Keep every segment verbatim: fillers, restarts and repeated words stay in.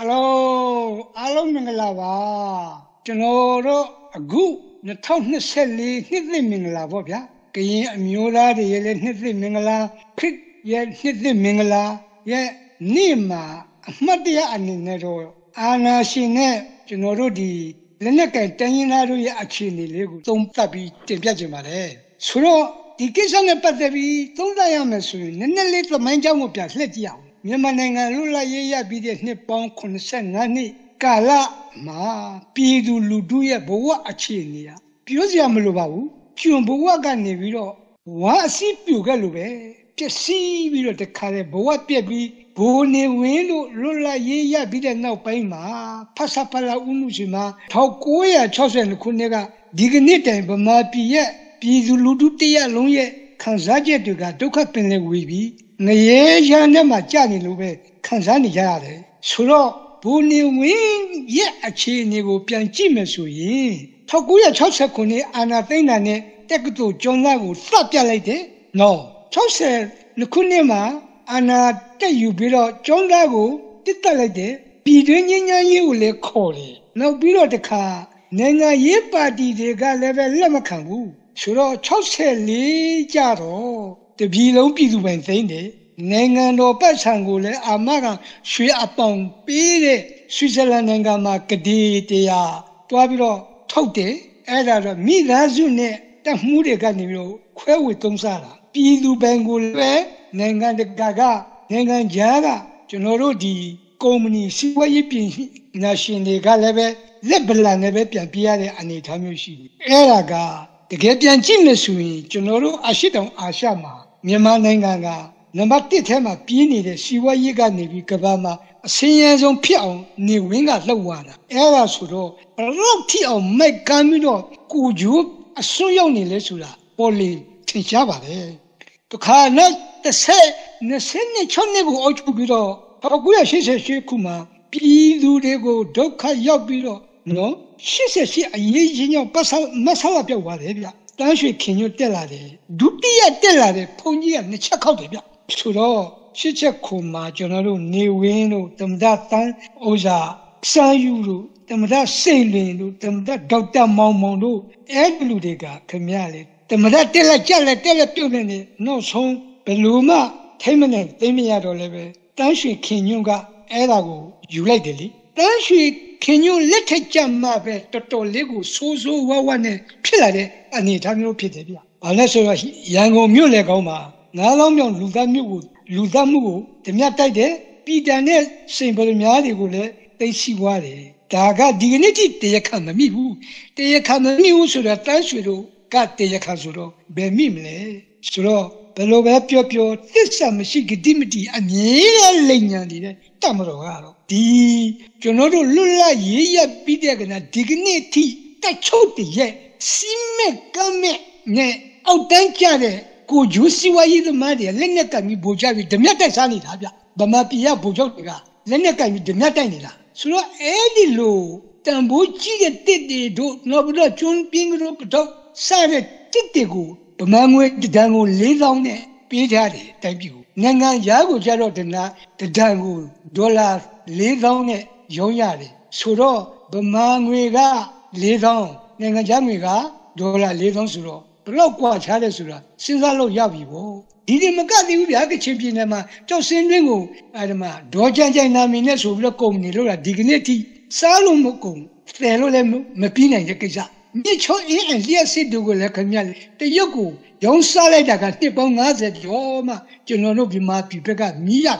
Hello, hello, Mingalava. Tomorrow, a good, the town necessarily, Nidli Mingala, Bobia. Kay Mula, the Yellow Nidli Mingala, Pit, yet Nidli Mingala, yet Nima, Madia and Nero. Anna Shine, Tomorrow, the Lenaka, Taninaru, actually, don't tabi, Tibiajimare. Suro, the Kissan Patavi, don't I am a swing, and then little Manjamopia, let you. Yamananga Lula Yaya be the Nippon consent Nani Kala Ma Pidu Luduya Boa Achinia. Piosiam Lubau, Chumbuaga Neviro, Wasi Pugalube, Tessi Viro the Kale Boa Piabi, Bone Wendo Lula Yaya be the now Paima, Pasapala Unusima, Taukoya Chosen Kunega, Dignita Bama Pia, Pidu Ludutia Lonye, Kanzaja Duga, Doka Pene Wibi. Naye Janama Jani Lube, Kanzani Yare. Suro, Buni win, ye a chini will pianchime suyi. Tokuya Chosakuni, Anathanane, Tekutu, John Lago, Flapia lady? No. Chose, Lukunema, Anna, you below John Lago, Titalade, Bidenia Yule Koli. No below the car, Nanga ye party de Galeva Lamakangu. Suro, Chose Li Jaro. The below Pidu went thing, Nanga no Pasangule, Amaga, Sui upon Pide, Switzerland and Macaditia, Tuabiro, Tote, Ada, Midazune, the Mude Ganiro, Quell with Tomsara, Pidu Bangule, Nanga de Gaga, Nanga Jaga, Genoro di Comuni, Siwayipi, Nashin de Galeve, Lebela neve Piapiare and Itamushi. Eraga, the Gapian Chinesui, Genoro Ashidon Ashama. Myanmar Nanga, Namati Tema Pini, the Siwa Yiga Nivi Kavama, a seniors on Piao, New Winga Lawana, Era Suro, a Roti of Meg Camino, Kuju, a Suyoni Lesula, Poli, Tinchavare. To Kana, the say, Nesene Chonego Ochubiro, Paguya, she says, Shekuma, Pidu Dego, Doka Yobiro, no? She says, she a Yajin Masala Pia. Danshi can you tell her? Do be a tell her, pony and the check out of ya. Suro, she check Kuma, General New Wino, them that time, Oza, Sayuru, them that sailing, them that Doctor Momono, Edludega, Camille, them that tell a jella, tell a pulene, no song, Beluma, Temen, Demiado leve, Danshi can you got Erago, you lately. Danshi. Can you let it jam up at Toto Lego, so so one pillar, and it had no pity. Unless Yango Mulegoma, Nalong Ludamu, Ludamu, the Miatade, Pidane, Simple Miadigule, they see what Daga dignity, they come a me, they come a me so that Tansuro, got the Yakazuro, Bemimle, Suro, below Pio, this some chic dimity, and ye lenya, Tamaro. The Jonoro Lula Yea Bidagana dignity, that choked ye, Sime Game, ne, Autanchare, could you see why you the Madia, Lenaka mi Bojavi, the Meta Sanita, Bamapia Bojoga, Lenaka with the Metanilla. So Eddie Low, Tambuchi did do, Nobra Chun Ping Dog, Sare Titigo, Bamamwe, the Dango lay down there, Pidari, thank you. Nanga Yago Jarotana, the Dango, Dollar. Lay down it, Yoyari. Suro, Bamangwega, lay down, Nangajamiga, Dola lay down Suro. Blockwa Chalasura, Sinzalo Yavivo. Did him a gadi Yaki champion, just in Ringo, Adama, Doja Namines of Locom, dignity, Salomocum, Felolem, Mapina Yakiza. Nicho and Lia Sidugo Lacamial, the Yoko, Yon Salada, Tipon Azet, Yoma, Genono Bima Pipega, Mia.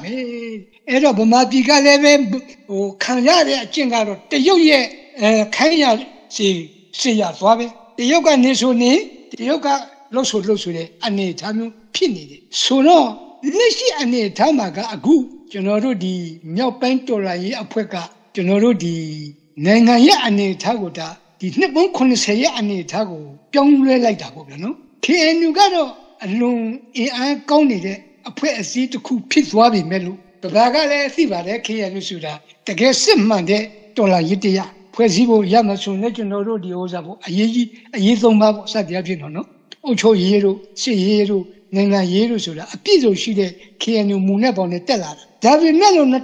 Era Bamapiga leve o Kanyare Chingaro, the Yoye, Kanya, see, see ya, Suave, the Yoga Nesone, the Yoga Loso Losule, Ane Tamu, Pini. So no, Lishi Ane Tamaga, Agu, Genoro di Miopentola, Apueka, Genoro di Nangaya Ane Tagoda, the Nippon Conisaya Ane Tago, Young like Tago, no? Can you got alone in County, a put a seat to cook Pitwabi Melu. The Bagale Thibare, Kianusuda, the guest Monday, Dola Yitia, Quesibo Yamasu, National di Ozabo, a ye, a yezomabo, Sadiavino, Ocho Yero, Seyero, Nanga Yerusula, a Pizo Shide, Kianu Munabon Tella. David Melon, a tongue,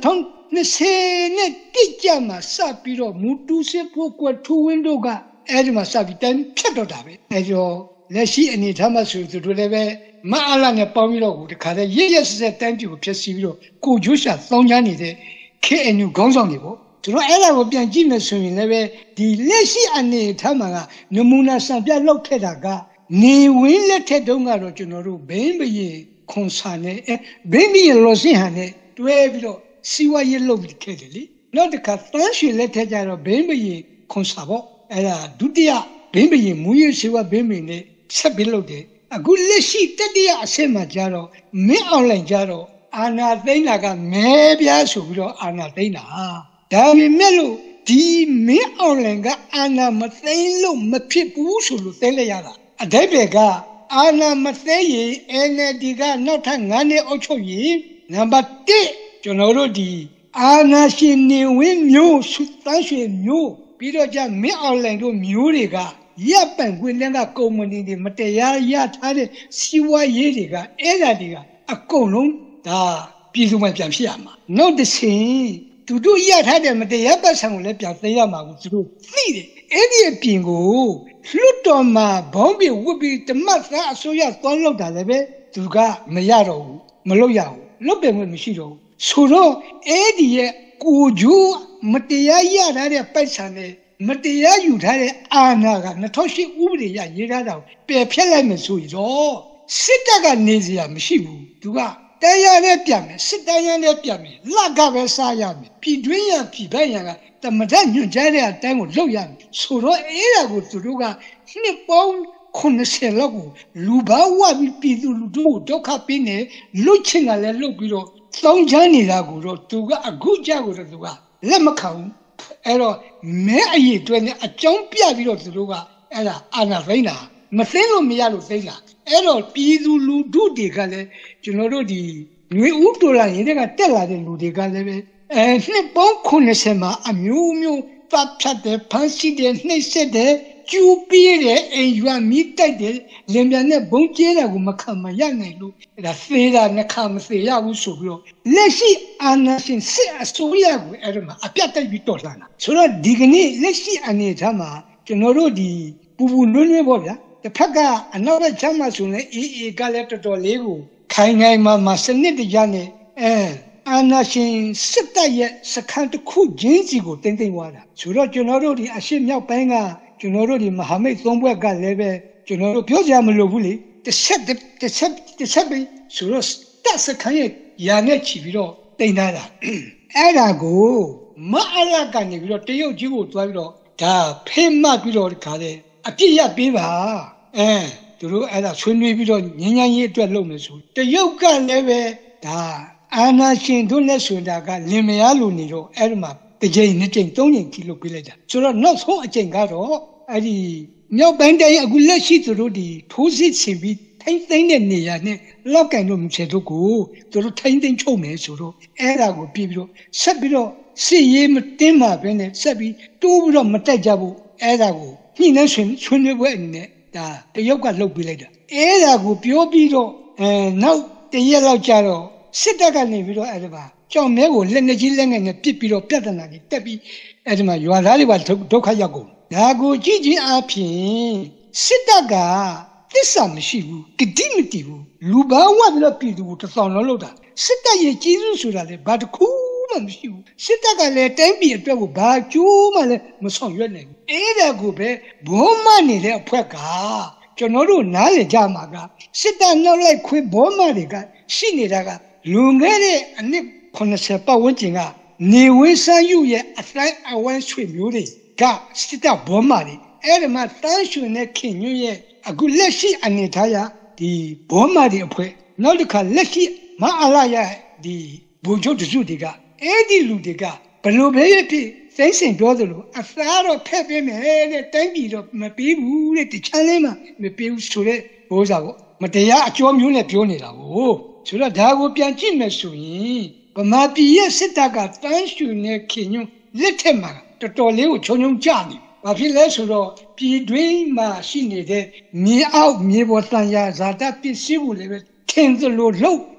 နှစ်ဆယ်နဲ့တိကျမှစပြီးတော့မူတူစစ်ဖို့ကွထူဝင်းတို့ကအဲ့ဒီမှာစပြီးတိုင်းဖြတ်တော့တာပဲအဲ့တော့လက်ရှိအနေထားမှာဆိုသူတို့လည်းပဲမအားလာနဲ့ပေါင်းပြီးတော့ဒီခါလေးရရဆက်ဆက်တိုင်းပြည်ကိုဖျက်ဆီးပြီးတော့ကိုကျိုးရှာသောင်းချမ်းနေတဲ့ K N U ခေါင်းဆောင်တွေပေါ့သူတို့အဲ့ဒါကိုပြန်ကြည့်မယ်ဆိုရင်လည်းပဲဒီလက်ရှိအနေထားမှာကနမူနာစံပြလောက်ထက်တာကနေဝင်းလက်ထက်တုန်းကတော့ကျွန်တော်တို့ဘိန်းဘရင်ခွန်ဆာနဲ့ဘိန်းဘရင်လောစင်ဟန်နဲ့တွဲပြီးတော့စီဝါရေးလုပ်ပြီးခဲ့တယ်လေနောက်တစ်ခါတန်းရွှေလက်ထက်ကျတော့ဘိန်းဘရင်ခွန်ဆာပေါ့အဲ့ဒါဒုတိယဘိန်းဘရင်မူရစီဝါဘိန်းဘရင်နဲ့ဆက်ပြီးလုပ်တယ်အခုလက်ရှိတတိယအဆင့်မှာကျတော့မင်းအောင်လိုင်ကျတော့အာနာသိန်းလာကမဲပြားဆိုပြီးတော့အာနာသိန်းတာဒါပေမဲ့လို့ဒီမင်းအောင်လိုင်ကအာနာမသိန်းလို့မဖြစ်ဘူးဆိုလို့သိလိုက်ရတာအဓိပ္ပာယ်ကအာနာမသိရင် N L D ကနောက်ထပ်၅နှစ်အုပ်ချုပ်ရင်နံပါတ်တစ်ကျွန်တော်တို့ဒီအာနာရှင်နေဝင်းမျိုးစုတန်းရွှေမျိုးပြီးတော့ကြမင်းအောင်လိုင်တို့မျိုးတွေကရပ်ပံခွင့်လန်းကကုမ္ပဏီတွေမတရားရထားတဲ့စီးပွားရေးတွေကအဲ့ဒါတွေကအကုန်လုံးဒါပြည်သူမှပြန်ဖြစ်ရမှာနောက်တစ်ဆင့်သူတို့ရထားတဲ့မတရားပတ်စံကိုလည်းပြန်သိရမှာကိုသူတို့သိတယ်အဲ့ဒီအပြင်ကိုလွတ်တော်မှာဘောင်းပြေဝတ်ပြီးတမတ်သားအစိုးရသွားလောက်တာလည်းပဲသူကမရတော့ဘူးမလုပ်ရဘူးလွတ်ပင်ခွင့်မရှိတော့ဘူးဆိုတော့အဲ့ဒီရဲ့ကိုကျိုးမတရားရထားတဲ့ပတ်စံနဲ့မတရားယူထားတဲ့အာဏာက၂၀၀၈ဥပဒေရရေးထားတာကိုပယ်ဖျက်လိုက်မယ်ဆိုရင်တော့စစ်တပ်ကနေစရာမရှိဘူးသူကတရားနဲ့ပြန်မယ်စစ်တရားနဲ့ပြန်မယ်လက်ကပဲစားရမယ်ပြည်တွင်းရပြည်ပရန်ကတမထညွန့်ကြတဲ့အတိုင်းကိုလုပ်ရမယ်ဆိုတော့အဲ့ဒါကိုသူတို့ကနှစ်ပေါင်းခုနှစ်ဆယ်လောက်ကိုလူဘာဝပြီးပြည်သူလူထုကိုဒုက္ခပေးနေလွတ်ချင်ကလည်းလွတ်ပြီးတော့တောင်းချမ်းနေတာကိုတော့သူကအခုကြောက်ကိုတော့သူကလက်မခံဘူးအဲ့တော့မဲအရေးအတွက်နဲ့အကြောင်းပြပြီးတော့သူတို့ကအဲ့ဒါအာဏာသိမ်းတာမသိလို့မရလို့သိမ်းတာအဲ့တော့ပြည်သူလူထုတွေကလည်းကျွန်တော်တို့ဒီငွေဥဒေါ်လာရင်းတွေကတက်လာတဲ့လူတွေကလည်းပဲအဲနှစ်ပေါင်းခုနှစ်ဆယ်မှာအမျိုးမျိုးတပ်ဖြတ်တယ်ဖမ်းဆီးတယ်နှိပ်စက်တယ်ကျူးပြေးတယ်အိမ်ရွာမိတိုက်တယ်လင်ပြန်နဲ့ဘုံကျဲတာကိုမခံမရနိုင်လို့အဲ့ဒါသေတာနဲ့ခံမသေရဘူးဆိုပြီးတော့လက်ရှိအာဏာရှင်စစ်အစိုးရကိုအဲ့ဒါမှာအပြတ်တိုက်ပြီးတော်လှန်တာဆိုတော့ဒီကနေ့လက်ရှိအနေအထားမှာကျွန်တော်တို့ဒီပူပူနွေးနွေးပေါ့ဗျာတစ်ဖက်ကအနောက်ဘက်ချမ်းမှာဆိုရင်အေးအေးကလည်းတော်တော်လေးကိုခိုင်ခိုင်မာမာစနစ်တကျနဲ့အဲအာဏာရှင်စစ်တပ်ရဲ့စခန်းတစ်ခုချင်းစီကိုတင်းတင်းသွားတာဆိုတော့ကျွန်တော်တို့ဒီအရှိမြောက်ပိုင်းကကျွန်တော်တို့ဒီမဟာမိတ်သုံးဘက်ကလည်းပဲကျွန်တော်တို့ပြောကြမလို့ဘူးလေတစ်ချက်တစ်ချက်တစ်ချက်ပဲဆိုတော့တပ်စခန်းရဲ့ယာနဲ့ချီပြီးတော့တင်ထားတာအဲ့ဒါကိုမအားရကနေပြီးတော့တရုတ်ကြီးကိုသွားပြီးတော့ဒါဖေးမှတ်ပြီးတော့ဒီခါလေအပြစ်ရပေးပါအဲသူတို့အဲ့ဒါဆွေးနွေးပြီးတော့ငញ្ញမ်းရေးအတွက်လုပ်မယ်ဆိုတရုတ်ကလည်းပဲဒါအာနာရှင်တို့နဲ့ဆိုတာကလင်မယားလူနေတော့အဲ့ဒီမှာတစ်ကြိမ်နှစ်ကြိမ်သုံးကြိမ်ကြည့်လို့ပြလိုက်တာဆိုတော့နောက်ဆုံးအကြိမ်ကတော့အဲ့ဒီမြောက်ပိုင်းတိုင်းအခုလက်ရှိသူတို့ဒီထိုးစစ်ဆင်ပြီးထိမ့်သိမ့်တဲ့နေရာနဲ့လောက်ကန်တို့မြေတို့ကိုသူတို့ထိမ့်သိမ့်ချုပ်မယ်ဆိုတော့အဲ့ဒါကိုပြီးပြီးတော့ဆက်ပြီးတော့စစ်ရေးမတင်းမှာပဲနဲ့ဆက်ပြီးတိုးပြီးတော့မတက်ကြဘူးအဲ့ဒါကိုညှိနှိုင်းဆွေးဆွေးနွေးပွဲအနေနဲ့ဒါတရုတ်ကလှုပ်ပေးလိုက်တာအဲ့ဒါကိုပြောပြီးတော့အဲနောက်တရက်လောက်ကြာတော့စစ်တပ်ကနေပြီးတော့အဲ့ဒီမှာကြောင်မဲကိုလက်နေကြီးလက်ငယ်နဲ့ပစ်ပြီးတော့ပြဿနာကြီးတက်ပြီးအဲ့ဒီမှာရွာသားတွေပါဒုက္ခရောက်ကုန်ဒါကိုကြည့်ချင်းအပြင်စစ်တပ်ကသစ္စာမရှိဘူးဂတိမတည်ဘူးလူဘာဝပြီးတော့ပြည်သူကိုတဆောင်လုံးလို့တာစစ်တပ်ရဲ့ကြီးစုဆိုတာလေဘာတခုမှမရှိဘူးစစ်တပ်ကလည်းတိုင်းပြည်အတွက်ကိုဘာကျိုးမှလည်းမဆောင်ရွက်နိုင်ဘူးအဲ့ဒါကိုပဲဘုံမနေတဲ့အဖွဲ့ကကျွန်တော်တို့နားလည်ကြမှာကစစ်တပ်နောက်လိုက်ခွေဘောမတွေကရှိနေတာကလူငယ်တဲ့အနှစ်ခုနှစ်ဆယ်ပတ်ဝန်းကျင်ကနေဝင်းဆန်းယူရဲ့အတိုင်းအဝန်းဆွေမျိုးတွေကစစ်တပ်ဘောမတွေအဲ့ဒီမှာတန်းရွှေနဲ့ခင်ညွန့်ရဲ့အခုလက်ရှိအနေထားရဒီဘောမတွေအဖွဲ့နောက်တစ်ခါလက်ရှိမအားလာရဒီဘုံချုပ်တစုတွေကအဲ့ဒီလူတွေကဘလို့ပဲဖြစ်စိမ့်စင်ပြောသလိုအသားတော့ဖက်ပေးမယ်တဲ့တိုင်းပြည်တော့မပေးဘူးတဲ့ဒီချမ်းလေးမှာမပေးဘူးဆိုတဲ့ဘိုးစားပေါ့မတရားအကျော်မျိုးနဲ့ပြောနေတာကိုဆိုတော့ဒါကိုပြန်ကြည့်မယ်ဆိုရင်ဗမာပြည်ရဲ့စစ်တပ်ကတန်းရွှေနဲ့ခင်ညွန့်လက်ထက်မှာတော်တော်လေးကိုခြုံခြုံကြနေဘာဖြစ်လဲဆိုတော့ပြည်တွင်းမှာရှိနေတဲ့မြေအောက်မြေပေါ်တန်ရာဇာတပစ္စည်းကိုလည်းပဲထင်သလိုလှုပ်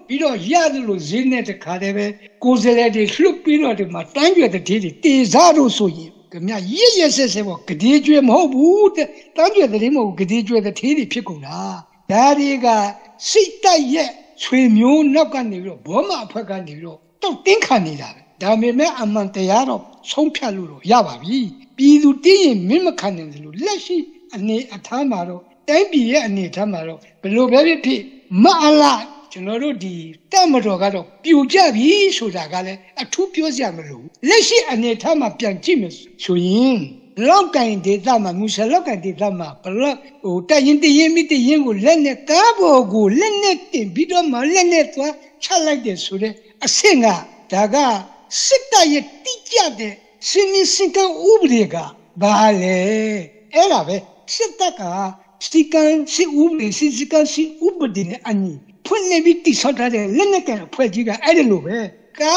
Piro Yadu Zine the Kadeve, Gozele de Slupino de Matanga the Titi, Tizaro Soyi. Gamia yes, Kadiju Mobu, Tanga the Limo, Kadiju the Titi Picuna. Dadiga, Sita yet, swim you knock on the Boma Paganiro. Don't think I need that. Damime Amantearo, Sompaluro, Yabavi, Biduti, Mimakanelu, Leshi, and a Tamaro, then be a Tamaro, below very pit, Maala. General di Tamarogado, Pujabi, Sudagale, a two pios yamalu. Leshi and a tama piantimus, Suyin. Lokan de Dama, Musalokan de Dama, Pala, O Tayin de Yemi de Yengu, Lenet, Tabo, Go, Lenet, Bidoma, Lenetwa, Chalak de Sude, a singer, Daga, Sita ye Tijade, Sini Sinka Ubriga, Bale, Elave, Sitaka, Stikan, Si Ubri, Sisikan, Si Uberdine, Ani. Put Neviti Sota, Lenekan, Pujiga, Adelube,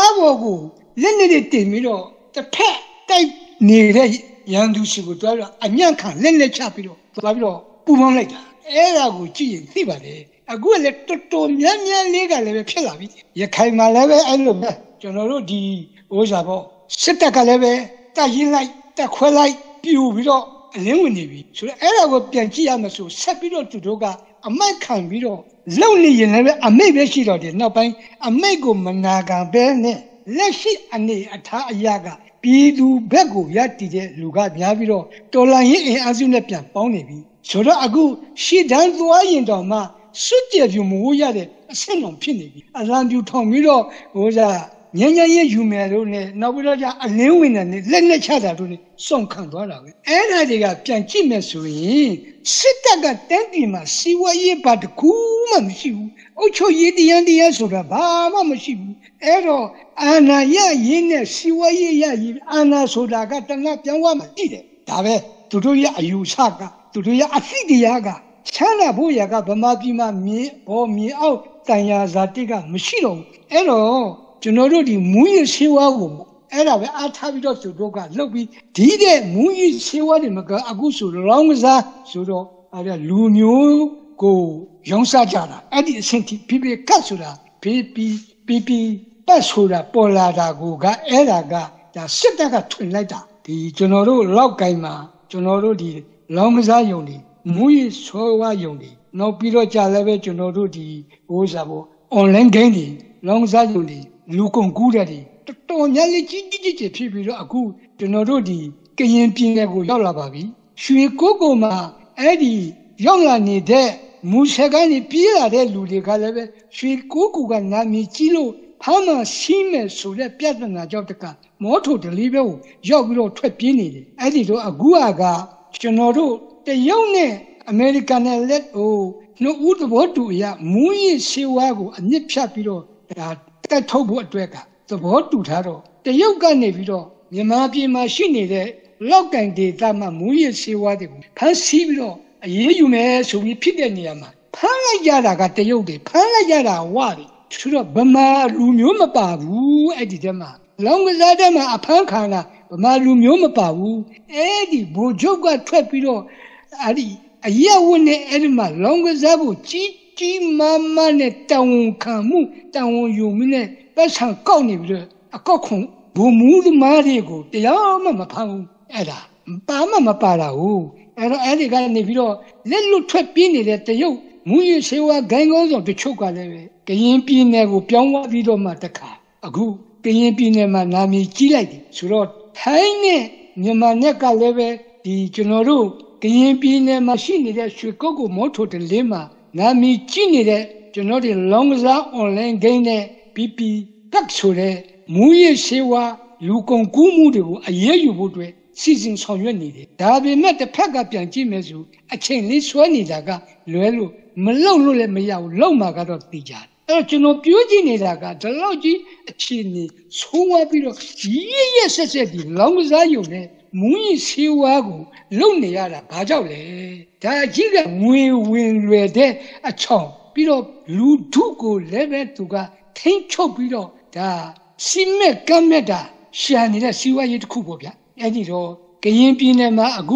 Gabo, Lened Miro, the pet type near Yandu Sibutara, and Yankan, Lene Chapiro, Flavio, Pumon later. Era Gucci, Tibade, a good electro, Yanya Lega Leve Pelavi, Yakaima Leve, Adelube, General di Ozabo, Setaka Leve, Tajilite, Taquelite, Piu, Lemunivi. So Era would be a Giamasu, Sapiro to Doga, a man can be lonely, you never, a maybe she did not buy a Mago Managa Bene, Leshi and the Ata Yaga, Pidu Bego Yati, Luga Yaviro, Tolahi Azunepian, Bonevi. So that I go, she done to I in Doma, Sutia Yumuya, a send on Pinny, around you Tomiro was a Yanya Yumerone, Nabula, a Lewin and Lene Chada, some Kandora. And I got Pianchimesui. Sitaga Tendima, see what ye but Kuma Mishu, Ocho Yedi and the Asura, Bama Mishu, Ero, Anna Ya Yin, see what ye ya, Anna Sodaga, Napian did it. Tabe, to do ya Ayusaka, to do ya Afidiaga, Chana Boyaga, Bamabima, me, or me out, Tanya Zatiga, Mishiro, Ero, Generally, Muya Siwa. Era Atavido to Doga, Lobi, Dide, Muyi, Siwa, Agusu, Longza, Sudo, Ada Lunio, Go, Yonsajara, Adi Senti, Pipi Kasura, Pipi, Pipi, Basura, Polada, Goga, Eraga, da Sitaga Twinleta, the General Logaima, General di Longza Yoni, Muyi Sowa Yoni, no Piro Jalave, General di Ozabo, Online Gandhi, Longza Yoni, Lukon Gudadi. Tonyali Gigi Pipi Aku, the Norodi, Kayan Pinago Yolababi, Shui Kokoma, Eddie, Yolani de, Musagani Pila de Ludigaleve, Shui Kokuga Nami Chilo, Pama Sime Sule Piatana Jotaka, Moto de Libo, Jogro Trepini, Eddie Aguaga, Chenoro, the Yone, American let oh, no wood water ya, Mui Siwago, and Nip Shapiro, that Tobo Drega. The boat to Taro. The Yoga Neviro, Yamapi machine there, Logan de Dama Muya Siwadi, Pansibiro, a year you may so we pick any yama. Palayada got the yogi, Palayada wadi, should have Bama Lumiuma Babu, Edidama. Long as Adama a pankana, Bama Lumiuma Babu, Eddie, Bojoga Trepiro, Adi, a year when the Edma, long as Abu, Chichi Mamma Town Kamu, Town Yumine. That's how Connie, a cockon, Bumu the Marigo, the Yama Pang, Eda, Bama Parao, and Edigan Neviro, let you trap in it at the yo, Muyu Sewa Gangos of the Chocolate, Gayimpi Nego Pianwa Vido Mataka, a goo, Gayimpi Nemanami Chiladi, Surot, Tiny, Nemaneka Leve, the Genoru, Gayimpi Nemachine that Chicago Moto de Lima, Nami Chini, Genori Longza online gaine. Pipi, Taxure, Muye Sewa, Lukon Kumu, a year you would wait, season so you needed. Dabi met the pack up and Jimesu, a chain list Swani Daga, Luelu, Malolo Maya, Loma got of Pija. Urgino Beauty Daga, the Logi, a chini, Sua Biro, yes, I said, long as I you ne, Muye Sewago, Lonely Yara, Pajole, Tajiga, Mui win rede, a chong, Biro, Lutuko, Leve to ga. Think Chopiro, da Simme Gameda, Shani, Siwa Yet Kubobia, Edito, Gayimpi Nema Agu,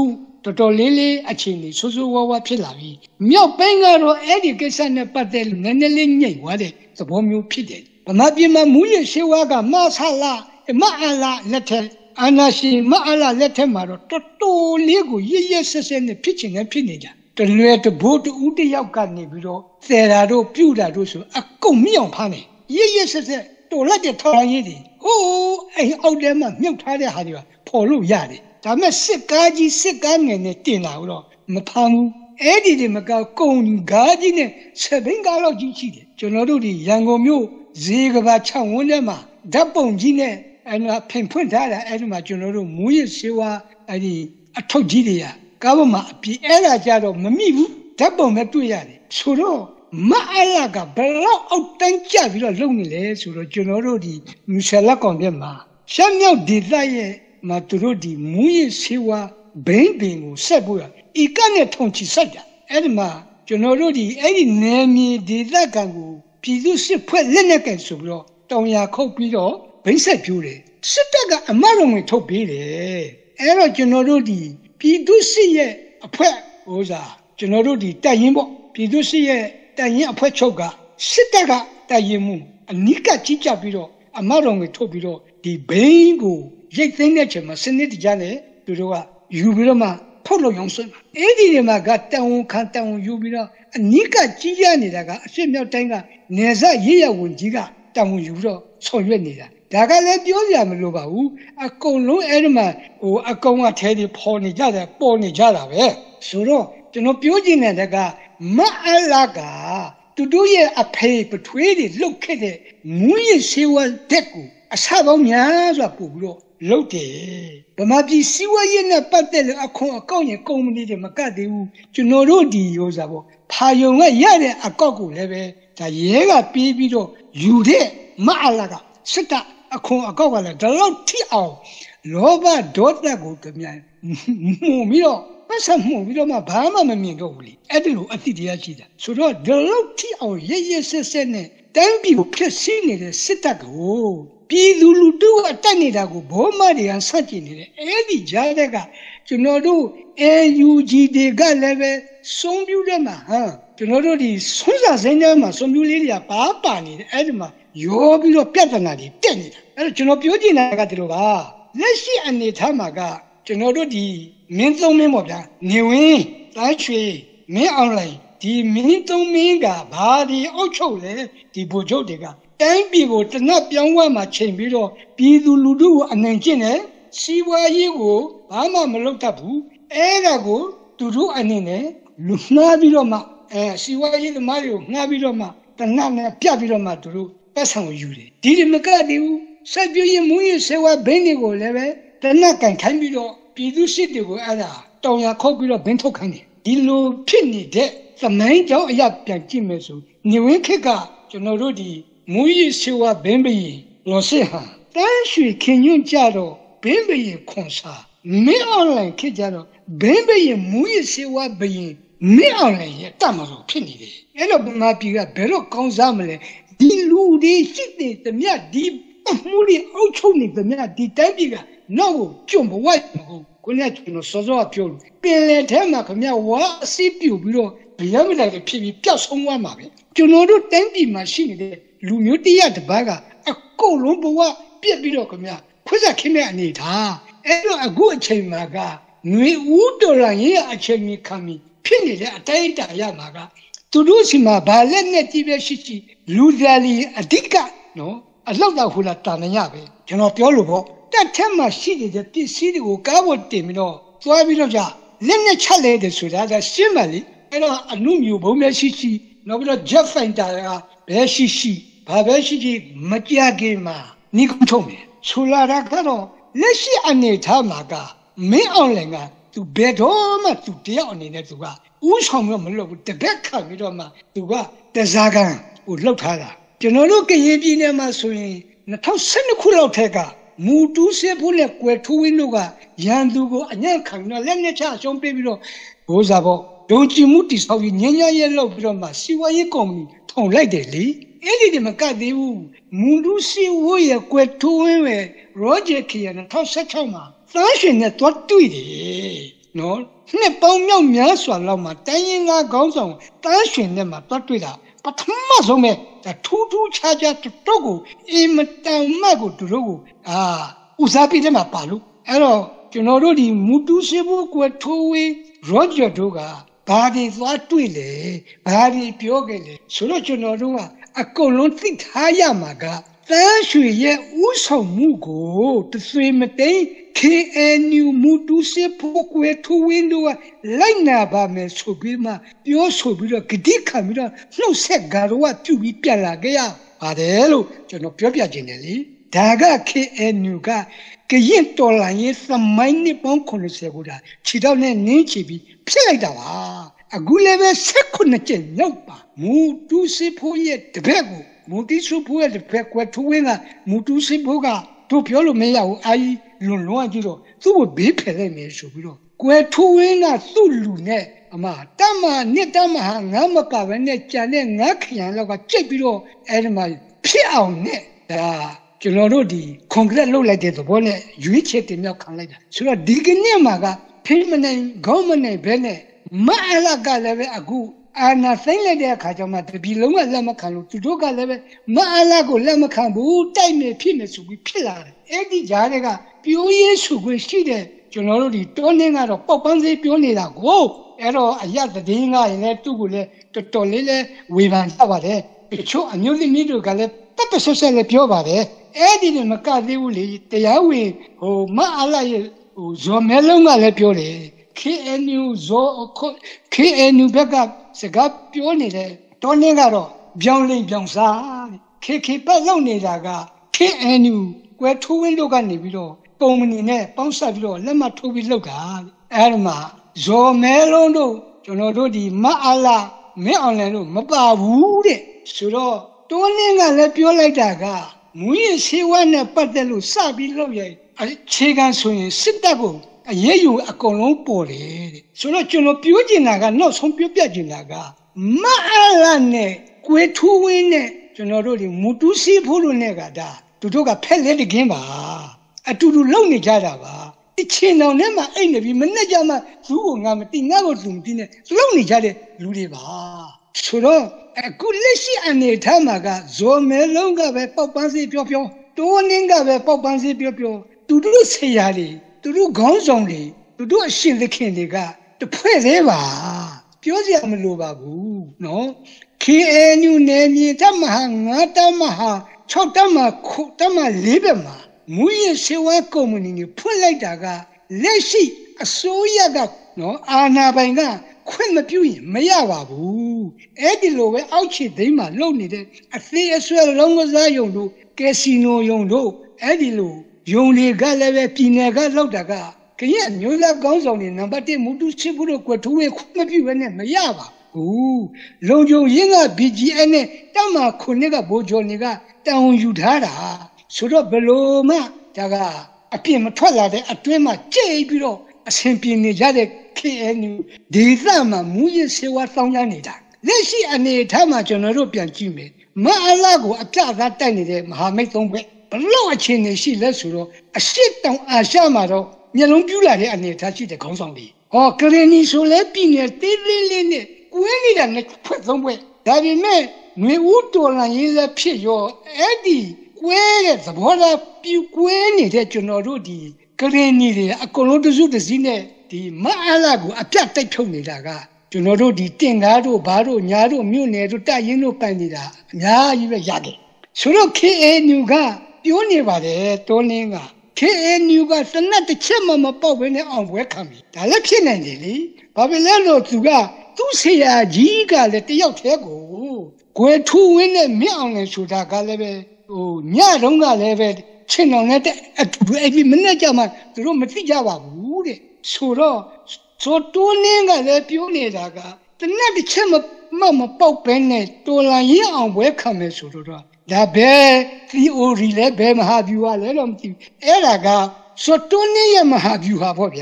တော်တော်လေးလေးအခြေအနေဆိုးဆိုးဝါးဝါးဖြစ်လာပြီမြောက်ပိုင်းကတော့အဲ့ဒီကိစ္စနဲ့ပတ်သက်လို့နည်းနည်းလေးညှိ့သွားတဲ့သဘောမျိုးဖြစ်တယ်ဗမာပြည်မှာမူရရှိဝါကမဆလာမအလာလက်ထက်အာနာရှင်မအလာလက်ထက်မှာတော့တော်တော်လေးကိုရရဆက်ဆက်နဲ့ဖြစ်ချင်နေဖြစ်နေကြတလွယ်တဘိုးတူတယောက်ကနေပြီးတော့ဆယ်တာတို့ပြုတာတို့ဆိုအကုန်မြောင်ဖမ်းတယ်ရရဆက်ဆက်တော်လက်တဲ့ထောင်ရည်တွေဟိုးအဲ့အောက်ထဲမှာမြုပ်ထားတဲ့ဟာတွေကပေါ်လို့ရတယ်ဒါမဲ့စစ်ကားကြီးစစ်ကားငယ်နဲ့တင်လာတော့မဖမ်းဘူးအဲ့ဒီဒီမကကုံကားကြီးနဲ့ဆက်ဘင်းကားလောက်ကြီးရှိတယ်ကျွန်တော်တို့ဒီရန်ကုန်မြို့ဈေးကဘာချောင်းဝန်းထဲမှာဓာတ်ပုံကြီးနဲ့အဲ့ဒါဖင်ဖွင့်ထားတာအဲ့ဒီမှာကျွန်တော်တို့မူရစေဝါအဲ့ဒီအထုပ်ကြီးတွေကကားပေါ်မှာအပြည့်အဲ့ဒါကြတော့မမိဘူးဓာတ်ပုံနဲ့တွေ့ရတယ်ဆိုတော့မအလာကဘလောက်အောက်တန်းကျပြီးတော့လုံနေလေဆိုတော့ကျွန်တော်တို့ဒီမူဆလာကောင်ပြမှာရှမ်းမြောက်ဒေသရဲ့မှာသူတို့ဒီမူရစေဝါဘိန်းပင်ကိုဆက်ဖို့ရဤကနဲ့ထုံချီဆက်တာအဲ့ဒီမှာကျွန်တော်တို့ဒီအဲ့ဒီနယ်မြေဒေသကံကိုပြည်သူစစ်ဖွဲ့လက်နဲ့ကဲဆိုပြီးတော့တောင်ရခုတ်ပြီးတော့ဘိန်းဆက်ပြိုးတယ်စစ်တပ်ကအမရုံဝင်ထုတ်ပေးတယ်အဲ့တော့ကျွန်တော်တို့ဒီပြည်သူစစ်ရဲ့အဖွဲ့ဟိုစားကျွန်တော်တို့ဒီတိုက်ရင်ပေါ့ပြည်သူစစ်ရဲ့တိုက်ရင်အဖွဲ့ချုပ်ကစစ်တပ်ကတိုက်ရင်မှုအနိကကြီးကြပြီးတော့အမရုံဝင်ထုတ်ပြီးတော့ဒီဘိန်းကိုရိတ်သိမ်းတဲ့ချိန်မှာစနစ်တကျနဲ့သူတို့ကယူပြီးတော့မှထုတ်လို့ရောင်းစွန်းအဲ့ဒီတွေမှာကတန်ဝန်ခံတန်ဝန်ယူပြီးတော့အနိကကြီးရနေတာကအဖြစ်မြောက်တိုင်းကနေဆက်ရရဝန်ကြီးကတန်ဝန်ယူပြီးတော့ဆောင်ရွက်နေတာဒါကလည်းပြောစရာမလိုပါဘူးအကုန်လုံးအဲ့ဒီမှာဟိုအကောင်ကထဲတွေပေါ်နေကြတယ်ပေါ်နေကြတာပဲဆိုတော့ကျွန်တော်ပြောချင်တဲ့ကမအလာကသူတို့ရဲ့အဖေပထွေးတွေလှုပ်ခဲ့တဲ့မူရစေဝတဲ့ကိုအဆပေါင်းများစွာပို့ပြီးတော့လုတ်တယ်ဗမာပြည်စီးပွားရေးနဲ့ပတ်သက်လို့အခွန်အကောက်ရင်ကုမ္ပဏီတွေမကတ်သေးဘူးကျွန်တော်တို့ဒီရောစားပေါ့ဖာယုံကရတဲ့အကောက်ကိုလည်းပဲဒါရဲကပြီးပြီးတော့ယူတဲ့မအလာကစစ်တပ်အခွန်အကောက်ကလည်းဒီလောက်ထိအောင်လောဘဒေါသကိုတမြန်မှုပြီးတော့ပတ်စံမှုပြီးတော့မှဘာမှမမြင်တော့ဘူးလေအဲ့ဒီလိုအတိတရားရှိတာဆိုတော့ဒီလောက်ထိအောင်ရရဆက်ဆက်နဲ့တိုင်းပြည်ကိုဖြစ်စီနေတဲ့စစ်တပ်ကိုပြည်သူလူထုကတိုက်နေတာကိုဘောမတွေကစัจကျင်နေတယ်အဲ့ဒီကြားတဲ့ကကျွန်တော်တို့ A U G တွေကလည်းပဲစုံပြူတဲ့မှာဟာကျွန်တော်တို့ဒီဆွမ်းစာစင်းထဲမှာစုံပြူလေးတွေကပါပါနေတယ်အဲ့ဒီမှာရောပြီးတော့ပြဿနာတွေတက်နေတာအဲ့တော့ကျွန်တော်ပြောချင်တာကဒီလိုပါလက်ရှိအနေထားမှာကကျွန်တော်တို့ဒီမင်းသုံးမင်းပေါ့ဗျာနေဝင်းတိုင်းချွေမင်းအောင်လိုင်းဒီမင်းသုံးမင်းကဘာဒီအောက်ချုပ်လဲဒီဗိုလ်ချုပ်တွေကတိုင်းပြည်ကိုတနတ်ပြောင်းဝမှာချိန်ပြီးတော့ပြည်သူလူထုကိုအနိုင်ကျင့်တယ်စီးပွားရေးကိုဘာမှမလုပ်တတ်ဘူးအဲ့ဒါကိုသူတို့အနေနဲ့လူနှားပြီးတော့မှအဲစီးပွားရေးသမားတွေကိုငှားပြီးတော့မှတနတ်နဲ့ပြပြီးတော့မှသူတို့ပတ်ဆောင်ယူတယ်ဒီဒီမကတည်းဘူးစိုက်ပျိုးရေးမူရေးဆေးဝါးဘိန်းတွေကိုလည်းပဲတနတ်ကန်ခိုင်းပြီးတော့ပြည်သူစစ်တွေကိုအဲ့ဒါတောင်ရခုတ်ပြီးတော့ဘင်းထုတ်ခိုင်းတယ်ဒီလိုဖြစ်နေတဲ့သမိုင်းကြောင့်အရာပြန်ကြည့်မယ်ဆိုနေဝင်းခေတ်ကကျွန်တော်တို့ဒီမူရေးဆေးဝါးဘင်းဘရင်လော်စစ်ဟာတန်းရွှေခင်ညွန့်ကြတော့ဘင်းဘရင်ခွန်စာမင်းအွန်လိုင်းခေတ်ကြတော့ဘင်းဘရင်မူရေးဆေးဝါးဘရင်မင်းအွန်လိုင်းရဲ့တတ်မလို့ဖြစ်နေတယ်အဲ့တော့ဗမာပြည်ကဘယ်တော့ကောင်းစားမလဲဒီလူတွေရှိတဲ့တမျှဒီမှုတွေအောက်ချုပ်နေတမျှဒီတိုင်းပြည်ကနောက်ကိုကျွံ့ဘဝမဟုတ်ခုနကကျွန်တော်စောစောပြောလို့ပင်လေထဲမှာခမဝါအစီးပြူပြီးတော့ဗျာမလိုက်ဖြစ်ပြီးပျောက်ဆုံးသွားမှာပဲကျွန်တော်တို့တိုင်းပြည်မှာရှိနေတဲ့လူမျိုးတရတစ်ပါးကအကုန်လုံးဘဝပြက်ပြီးတော့ခမခွဲစားခင်းတဲ့အနေထားအဲ့တော့အခုအချိန်မှာကငွေဦးတော်လာရဲ့အချိန်ကြီးခံပြီးဖြစ်နေတဲ့အတိုင်းအတာရမှာကသူတို့စီမှာဗာလက်နဲ့ကြည့်ပဲရှိရှိလူသားလီအဓိကနော်အလောက်တော့ဟိုလာတာနေရပဲကျွန်တော်ပြောလို့ပေါ့တက်ထက်မှရှိနေတဲ့ပစ္စည်းတွေကိုကားပေါ်တင်ပြီးတော့သွားပြီးတော့ကြာလက်နဲ့ချက်လဲတယ်ဆိုတာကရှင်းပါလေအဲ့တော့အနုမျိုးဘုံပဲရှိရှိနောက်ပြီးတော့ jet fighter ကဘယ်ရှိရှိဘာပဲရှိရှိမကြခင်မှာနိကုထုံးတယ်ဆိုလာတာကတော့လက်ရှိအနေထားမှာကမင်းအောင်လည်းကသူဘယ်တော့မှသူတယောက်အနေနဲ့သူကဥဆောင်တော့မလုပ်ဘူးတပက်ခတ်ပြီးတော့မှသူကတစားကန်ကိုလှုပ်ထားတာကျွန်တော်တို့ကရင်ပြည်နယ်မှာဆိုရင်၂၀၁၂ခုလောက်ထက်ကမူတူးစေဖို့နဲ့ကွယ်ထိုးဝင်းတို့ကရန်သူကိုအညံ့ခံတော့လက်နဲ့ချအရှုံးပေးပြီးတော့ဘိုးစားပေါ့ဒုံချီမှုတိဆောက်ပြီးညဉ့်ညရဲလောက်ပြီးတော့မှစီဝါရေးကုမ္ပဏီထောင်လိုက်တယ်လေအဲ့ဒီတည်းမကတ်သေးဘူးမူတူးစေဖို့ရဲ့ကွယ်ထိုးဝင်းပဲရောဂျာခီယာ၂၀၁၆မှာသန်းရှင်နဲ့တွတ်တွေ့တယ်နော်နှစ်ပေါင်းမြောက်များစွာလောက်မှာတိုင်းရင်းသားခေါင်းဆောင်တန်းရှင်နဲ့မှာတွတ်တွေ့တာပထမဆုံးပဲဒါထူးထူးခြားခြားတို့ကိုအင်မတန်မှကိုသူတို့ကိုအာဦးစားပေးတယ်မှာပါလို့အဲ့တော့ကျွန်တော်တို့ဒီမူတူစီဘူးကွယ်ထိုးဝေးရော့ဂျာတို့ကဘာတွေသွားတွေ့လဲဘာတွေပြောခဲ့လဲဆိုတော့ကျွန်တော်တို့ကအကုန်လုံးသိထားရမှာကတန်းရွှေရဲ့ဥဆောင်မှုကိုတဆွေမသိမ်း K N U မူတူစီဘူးကွယ်ထိုးဝေးတို့ကလိုက်နာပါမယ်ဆိုပြီးမှပြောဆိုပြီးတော့ဂတိခံပြီးတော့နှုတ်ဆက်ကြတော့ပြုပြီးပြန်လာခဲ့ရပါတယ်လို့ကျွန်တော်ပြောပြခြင်းတယ်လေဒါက K N U ကကရင်တော်လိုင်းရဲ့သမိုင်းနှစ်ပေါင်းခုနှစ်ဆယ်ကိုဒါခြေတော့နဲ့နင်းချပြီးဖြစ်လိုက်တာပါအခုလည်းပဲ၁၉ကျက်ရောက်ပါမူတူစီဖို့ရဲ့တပည့်ကိုမူတီစုဖို့ရဲ့တပည့်ကွယ်ထူးဝင်းကမူတူစီဖို့ကတို့ပြောလို့မရဘူးအာကြီးလွန်လွန်ကြည့်တော့သူ့ကိုဘေးဖယ်လိုက်မယ်ဆိုပြီးတော့ကွယ်ထူးဝင်းကသူ့လူနဲ့အမတမနှစ်တမဟာငါမကပဲနဲ့ကြံတဲ့ငါခရံလောက်ကကြိတ်ပြီးတော့အဲ့ဒီမှာဖြစ်အောင်နဲ့ဒါကျွန်တော်တို့ဒီကွန်ကရစ်လုပ်လိုက်တဲ့သဘောနဲ့ရွေးချယ်တင်မြောက်ခံလိုက်တာဆိုတော့ဒီကနေ့မှာကဖိမနိုင်ခေါင်းမနိုင်ဘဲနဲ့မအလကလည်းပဲအခုအာနာသိမ့်လိုက်တဲ့အခါကျမှတပီလုံးကလက်မခံလို့သူတို့ကလည်းပဲမအလကိုလက်မခံဘူးတိုက်နေဖြစ်နေဆိုပြီးဖြစ်လာတယ်အဲ့ဒီကြားတွေကပြိုးရေးစုခွင့်ရှိတဲ့ကျွန်တော်တို့ဒီတောင်းနေကတော့ပေါက်ပန်းစေးပြောနေတာကိုအဲ့တော့အရသတင်းကရင်လည်းသူ့ကိုလည်းတော်တော်လေးလည်းဝေဖန်ကြပါတယ်တချို့အမျိုးသမီးတွေကလည်းတက်တက်ဆက်ဆက်လည်းပြောပါတယ်အဲ့ဒီနဲ့မကသေးဘူးလေတရားဝင်ဟိုမအလရဲ့ဟိုဇော်မဲလုံးကလည်းပြောတယ် K N U ဇော် K N U ဘက်ကစကားပြောနေတယ်တောင်းနေကတော့ပြောင်းလိမ့်ပြောင်းစား K K ပတ်လောက်နေတာက K N U ကွယ်ထိုးဝင်းတို့ကနေပြီးတော့ပုံမနေနဲ့ပေါင်းဆက်ပြီးတော့လက်မှတ်ထိုးပြီးလောက်တာအဲ့ဒီမှာဇော်မဲလုံးတို့ကျွန်တော်တို့ဒီမအလမင်းအောင်လန်တို့မပါဘူးတဲ့ဆိုတော့တောင်းနေကလည်းပြောလိုက်တာကမူရရှိဝတ်နဲ့ပတ်သက်လို့စပြီးလုပ်ရအခြေခံဆိုရင်စစ်တပ်ကိုအရေးယူအကုန်လုံးပေါ်တယ်တဲ့ဆိုတော့ကျွန်တော်ပြောချင်တာကနောက်ဆုံးပြောပြချင်တာကမအလနဲ့ကွေထူးဝင်းနဲ့ကျွန်တော်တို့ဒီမူတူးစီဖို့လို့နဲ့ကဒါသူတို့ကဖက်လက်တကင်းပါအတူတူလုံနေကြတာပါဒီချင်းတော်နဲ့မှအိတ်နေပြီးမနဲ့ကြမှာသူ့ကိုငါမသိငါ့ကိုသူမသိနဲ့လုံနေကြတဲ့လူတွေပါဆိုတော့အခုလက်ရှိအနေထားမှာကဇော်မဲလုံးကပဲပေါက်ပန်းစီပြောပြောတိုးနင်းကပဲပေါက်ပန်းစီပြောပြောသူတို့ဆရာတွေသူတို့ခေါင်းဆောင်တွေသူတို့အရှင်သခင်တွေကတဖွဲ့သေးပါပြောစရာမလိုပါဘူးနော် K N U နယ်မြေတမဟာငါးတမဟာ၆တမခုတမလေးပဲမှာမူရစေဝါကုမ္ပဏီတွေဖွင့်လိုက်တာကလက်ရှိအစိုးရကနော်အာဏာပိုင်ကခွင့်မပြုရင်မရပါဘူးအဲ့ဒီလိုပဲအောက်ခြေသိမ်းမှာလုပ်နေတဲ့အသေးအဆွဲလုံးကစားယုံတို့ကက်စီနိုယုံတို့အဲ့ဒီလိုယုံတွေကလည်းပဲပြည်နယ်ကလောက်တာကခရက်မျိုးသားကောင်းဆောင်တွေနံပါတ်၁မူတူချစ်ဖို့တော့ကွယ်ထိုးဝဲခွင့်မပြုဘဲနဲ့မရပါဘူးလုံခြုံရေးက B G N နဲ့တမခုနှစ်ကဘိုးကျော်နေကတန်ဝန်ယူထားတာဆိုတော့ဘလို့မှဒါကအပြစ်မထွက်လာတဲ့အတွင်းမှာကြိတ်ပြီးတော့အဆင်ပြေနေကြတဲ့ K N U ဒေသမှာမူရစေဝါတောင်းကြနေတာလက်ရှိအနေအထားမှာကျွန်တော်တို့ပြန်ကြည့်မယ်မအလကိုအပြတ်သားတိုက်နေတဲ့မဟာမိတ်သုံးဘက်ဘလို့အခြေအနေရှိလဲဆိုတော့အရှိတောင်အာရှမှာတော့မျက်လုံးပြူလာတဲ့အနေအထားရှိတဲ့ခေါင်းဆောင်တွေဟောကရင်နီဆိုလဲပြည်နယ်တေးသေးလေးနဲ့ကွင်းနေတာနဲ့ဖွက်သုံးဘက်ဒါပေမဲ့ငွေဦးတော်လန်ရေးလည်းဖြစ်ရောအဲ့ဒီကွဲတဲ့သဘောထားပြူကွဲနေတဲ့ကျွန်တော်တို့ဒီကရင်နီတွေအကုန်လုံးတစုတစည်းနဲ့ဒီမအလကိုအပြတ်တိုက်ထုတ်နေတာကကျွန်တော်တို့ဒီတင်ကားတို့ဘာတို့ညာတို့မြို့နယ်တို့တပ်ရင်းတို့ပိုင်နေတာအများကြီးပဲရတယ်ဆိုတော့ K N U ကပြောနေပါတယ်တောင်းင်းက K N U ကစနတ်တစ်ချက်မှမပေါက်ဘဲနဲ့အောင်ပွဲခံပြီဒါလည်းဖြစ်နိုင်တယ်လေဘာဖြစ်လဲလို့သူကသူ့ဆရာကြီးကလည်းတယောက်တည်းကိုကွယ်ထူဝင်းနဲ့မြင့်အောင်လည်းဆိုတာကလည်းပဲဟိုညတုန်းကလည်းပဲချင်းတော်နဲ့အတူတူအဲ့ဒီမနေ့ကျမှသူတို့မသိကြပါဘူးတဲ့ဆိုတော့ဆိုတိုးနင်းကလည်းပြောနေတာကတနက်တစ်ချက်မမပေါက်ပဲနဲ့တော်လန်ရင်အောင်ပွဲခံမယ်ဆိုတော့ဒါပဲ theory လဲဘယ်မဟာဗျူဟာလဲတော့မသိဘူးအဲ့ဒါကဆိုတိုးနင်းရဲ့မဟာဗျူဟာပေါ့ဗျာ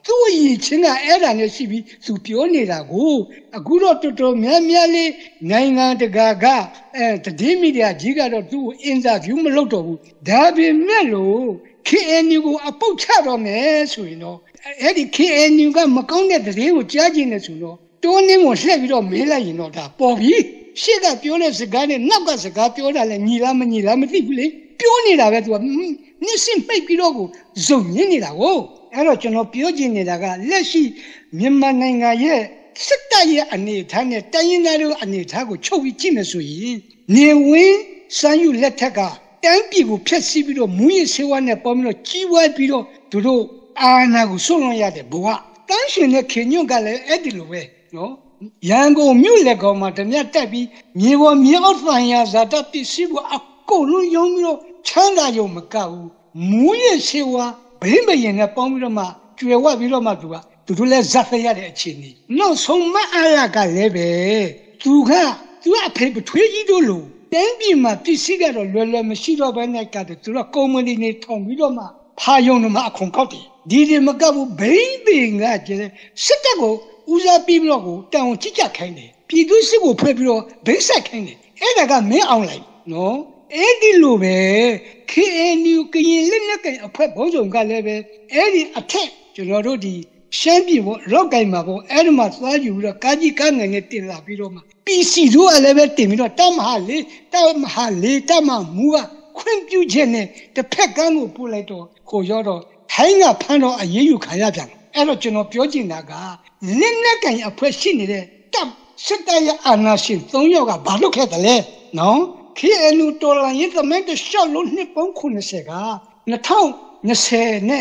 သူ့ရချင်းကအဲ့ဒါနဲ့ရှိပြီးသူပြောနေတာကိုအခုတော့တော်တော်များများလေးနိုင်ငံတကာကအဲတည်မီဒီယာကြီးကတော့သူ့ကိုအင်တာဗျူးမလုပ်တော့ဘူးဒါပေမဲ့လို့ K N U ကိုအပုတ်ချတော့မယ်ဆိုရင်တော့အဲ့ဒီ K N U ကမကောင်းတဲ့သတင်းကိုကြားကျင်နေဆိုတော့တိုးနှင်းကိုလှည့်ပြီးတော့မေးလိုက်ရင်တော့ဒါပေါ်ပြီရှေ့ကပြောတဲ့စကားနဲ့နောက်ကစကားပြောတာလည်းညီလားမညီလားမသိဘူးလေပြောနေတာပဲသူကနစ်စင်ပိတ်ပြီးတော့ကိုဇုံညင်းနေတာကိုအဲ့တော့ကျွန်တော်ပြောချင်နေတာကလက်ရှိမြန်မာနိုင်ငံရဲ့စစ်တပ်ရဲ့အနေအထားနဲ့တိုင်းရင်းသားတို့အနေအထားကိုချုပ်ပြီးကြည့်မယ်ဆိုရင်နေဝင်းစမ်းယူလက်ထက်ကတိုင်းပြည်ကိုဖျက်ဆီးပြီးတော့မူရစ်ဆေးဝါးနဲ့ပေါင်းပြီးတော့ကြီးဝါးပြီးတော့သူတို့အာဏာကိုဆွန့်လွတ်ရတဲ့ဘဝတန်းရှင်တဲ့ခင်ညွန့်ကလည်းအဲ့ဒီလိုပဲနော်ရန်ကုန်မြို့လက်ကောင်မှာဓမြတ်တက်ပြီးမြေပေါ်မြေအောက်ဆိုင်ရာဇာတပစ္စည်းကိုအကုန်လုံးယုံပြီးတော့ချမ်းသာရုံမကဘူးမူရစ်ဆေးဝါးဘိမ့်ဘယင်နဲ့ပေါင်းပြီးတော့မှကျွယ်ဝပြီးတော့မှသူကသူတို့လည်းဇက်ဖက်ရတဲ့အခြေအနေနောက်ဆုံးမအားရကလည်းပဲသူကသူကအဖေပထွေးကြီးတို့လိုတိုင်းပြည်မှာပစ္စည်းကတော့လွယ်လွယ်မရှိတော့ဘဲနဲ့ကတည်းကသူကကုမ္ပဏီနေထောင်ပြီးတော့မှဖာယုံတော့မှအခွန်ကောက်တယ်ဒီဒီမကဘူးဘိမ့်ဘင်ကကျစစ်တပ်ကိုဦးစားပြီးပြီးတော့ကိုတောင်ကြည့်ကြခိုင်းတယ်ပြည်သူစစ်ကိုဖွဲ့ပြီးတော့ဗိတ်ဆက်ခိုင်းတယ်အဲ့ဒါကမင်းအောင်လိုက်နော်အဲ့ဒီလိုပဲ K N U ကရင်လက်နက်ကိုင်အဖွဲ့ဘုံစုံကလည်းပဲအဲ့ဒီအထက်ကျွန်တော်တို့ဒီရှမ်းပြည်ပေါ့ရော့ကိုင်မှာပေါ့အဲ့ဒီမှာသွားယူပြီးတော့ကာကြီးကားငယ်နဲ့တင်လာပြီးတော့မှ P C တို့ကလည်းပဲတင်ပြီးတော့တမဟာလေးတမဟာလေးတမမူကခွင့်ပြုချက်နဲ့တစ်ဖက်ကန်းကိုပို့လိုက်တော့ကိုရောတော့ထိုင်းကဖမ်းတော့အေးယူခံရပြန်အဲ့တော့ကျွန်တော်ပြောချင်တာကလက်နက်ကိုင်အဖွဲ့ရှိနေတဲ့တပ်စစ်တပ်ရဲ့အာဏာရှင်သုံးယောက်ကဘာလုပ်ခဲ့တယ်လဲနော် K N U တော်လိုင်းရဲ့သမက်တရှောက်လုံးနှစ်ပေါင်းခုနှစ်ဆယ်က2020နဲ့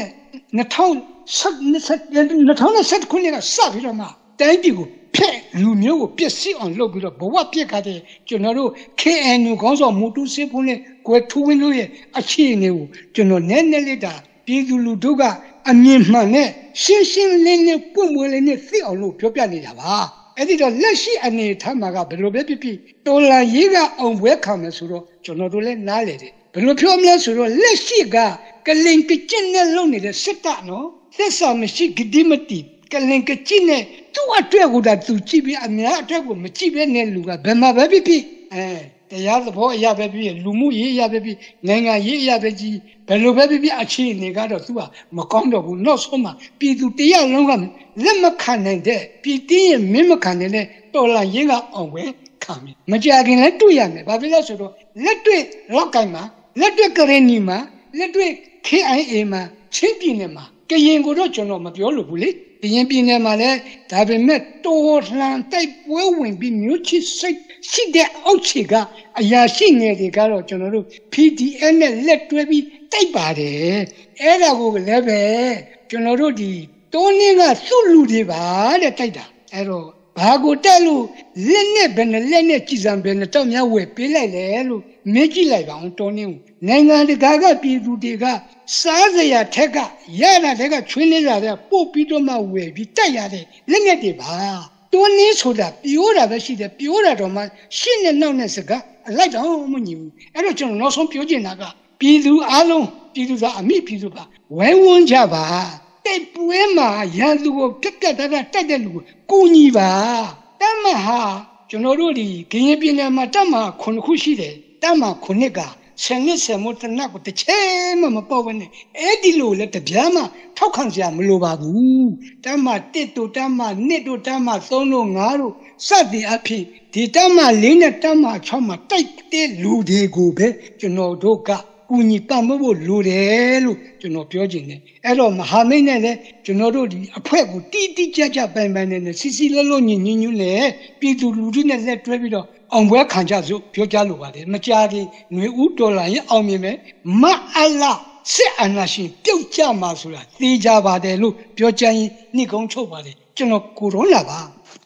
2021ခုနှစ်ကစပြီးတော့မှတိုင်းပြည်ကိုဖက်လူမျိုးကိုပျက်စီးအောင်လုပ်ပြီးတော့ဘဝပြက်ခတ်တဲ့ကျွန်တော်တို့ K N U ခေါင်းဆောင်မူတူးစစ်ဖို့နဲ့ကွယ်ထူးဝင်းတို့ရဲ့အခြေအနေကိုကျွန်တော်နည်းနည်းလေးတာပြည်သူလူထုကအမြင်မှန်နဲ့ရှင်းရှင်းလင်းလင်းပွင့်ပွင့်လင်းလင်းသိအောင်လို့ပြောပြနေတာပါအဲ့ဒီတော့လက်ရှိအနေထားမှာကဘယ်လိုပဲဖြစ်ဖြစ်တော်လန်ရေးကအောင်ပွဲခံမယ်ဆိုတော့ကျွန်တော်တို့လည်းနားလေတယ်ဘယ်လိုပြောမလဲဆိုတော့လက်ရှိကကလင်ကကျင့်နဲ့လုံနေတဲ့စစ်တပ်နော်သက်စာမရှိဂတိမတိကလင်ကကျင့်နဲ့သူ့အတွက်ကိုဒါသူကြည့်ပြီးအများအတွက်ကိုမကြည့်ပဲနဲ့လူကဘယ်မှာပဲဖြစ်ဖြစ်အဲတရားသဘောအရာပဲဖြစ်လူမှုရေးအရာပဲဖြစ်နိုင်ငံရေးအရာပဲကြီးဘယ်လိုပဲဖြစ်ဖြစ်အခြေအနေကတော့သူကမကောင်းတော့ဘူးနောက်ဆုံးမှာပြည်သူတရားလုံးကလက်မခံနိုင်တဲ့ပြည်တင်းရဲ့မင်းမခံနိုင်တဲ့တော်လှန်ရေးကအောင်ပဲခံမယ်မကြခင်လည်းတွေ့ရမယ်ဘာဖြစ်လဲဆိုတော့လက်တွေ့လောက်ကိုင်းမှာလက်တွေ့ကရင်နီမှာလက်တွေ့ K I A မှာချင်းပြည်နယ်မှာကရင်ကိုတော့ကျွန်တော်မပြောလို့ဘူးလေကရင်ပြည်နယ်မှာလည်းဒါပေမဲ့တော်လှန်တိုက်ပွဲဝင်ပြီးမြို့ချစ်စိတ်ရှိတဲ့အုပ်ချေကအရာရှိငယ်တွေကတော့ကျွန်တော်တို့ P D F နဲ့လက်တွဲပြီးတိုက်ပါတယ်အဲ့ဒါကိုလည်းပဲကျွန်တော်တို့ဒီတိုးနှင်းကစုလူတွေပါတဲ့တိုက်တာအဲ့တော့ဘာကိုတက်လို့လက်နဲ့ဘယ်နဲ့လက်နဲ့ကြည်စံဘယ်နဲ့တော့များဝယ်ပေးလိုက်လဲလို့မေးကြည့်လိုက်ပါအောင်တိုးနှင်းကိုနိုင်ငံတကာကပြည်သူတွေကစားစရာထက်ကရတာတက်ကချွေးနေတာတဲ့ပို့ပြီးတော့မှဝယ်ပြီးတိုက်ရတယ်လက်နဲ့တွေပါတိုးနှင်းဆိုတာပြိုးတာပဲရှိတယ်ပြိုးတာတော့မှရှင်းနဲ့နောက်နဲ့စကားအလိုက်တော့မညီဘူးအဲ့တော့ကျွန်တော်နောက်ဆုံးပြောချင်တာကပြည်သူအားလုံးပြည်သူသားအမိပြည်သူပါဝဲဝန်းကြပါတိုက်ပွဲမှာရန်သူကိုပြက်ပြက်တတ်တတ်တိုက်တဲ့လူကိုကူညီပါတမဟာကျွန်တော်တို့ဒီကရင်ပြည်နယ်မှာတမဟာခုနှစ်ခုရှိတယ်တမဟာခုနှစ်ကဆယ်နှစ်ဆယ်မို့တနတ်ကိုတစ်ချက်မှမပေါက်ဘဲနဲ့အဲ့ဒီလိုလဲတပြားမှထောက်ခံစရာမလိုပါဘူးတမတစ်တို့တမနှစ်တို့တမသုံးတို့ငါးတို့စသည်အဖြစ်ဒီတမလေးနဲ့တမ၆မှာတိုက်တဲ့လူတွေကိုပဲကျွန်တော်တို့ကကူညီပံ့ပိုးဖို့လိုတယ်လို့ကျွန်တော်ပြောချင်တယ်အဲ့တော့မဟာမိတ်နဲ့လည်းကျွန်တော်တို့ဒီအဖွဲ့ကိုတီးတီးကြကြပိုင်ပိုင်နဲ့စီစီလုံးလုံးညင်ညင်ညွနဲ့ပြည်သူလူထုနဲ့လက်တွဲပြီးတော့အောင်ပွဲခံကြစို့ပြောကြလိုပါတယ်မကြာခင်ຫນွေဦးဒေါ်လာရင်အောင်မြင်မယ်မအလားစစ်အာဏာရှင်ပြုတ်ကြမှာဆိုတာသိကြပါတယ်လို့ပြောချင်ရင်နှိကုံးချုပ်ပါတယ်ကျွန်တော်ကိုရိုလာပါ